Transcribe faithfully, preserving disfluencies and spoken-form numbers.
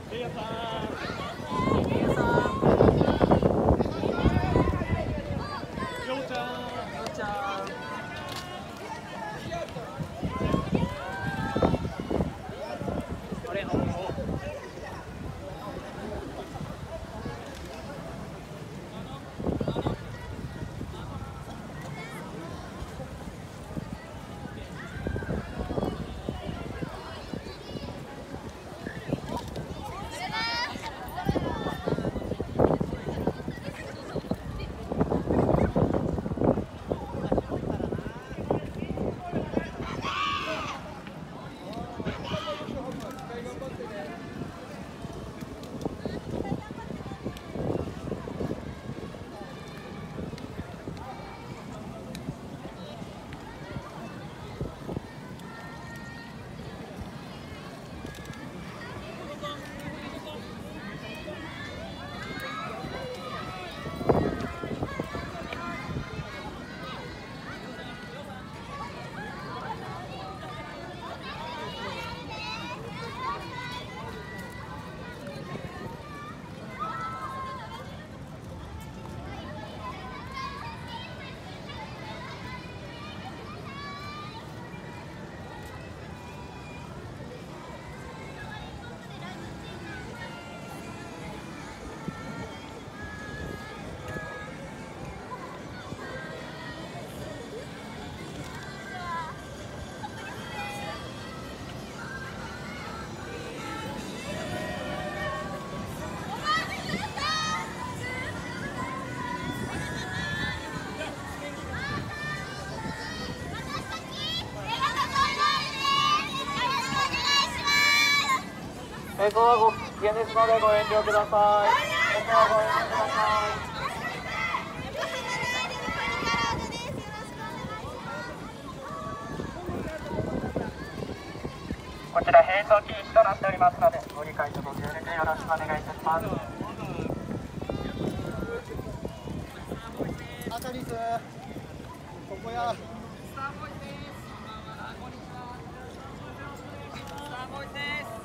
映像はご危険ですのでご遠慮ください。映像はご遠慮ください。こちら並走禁止となっておりますので、ご理解とご協力よろしくお願いいたします。 赤リス、ここや。スターボーイズです。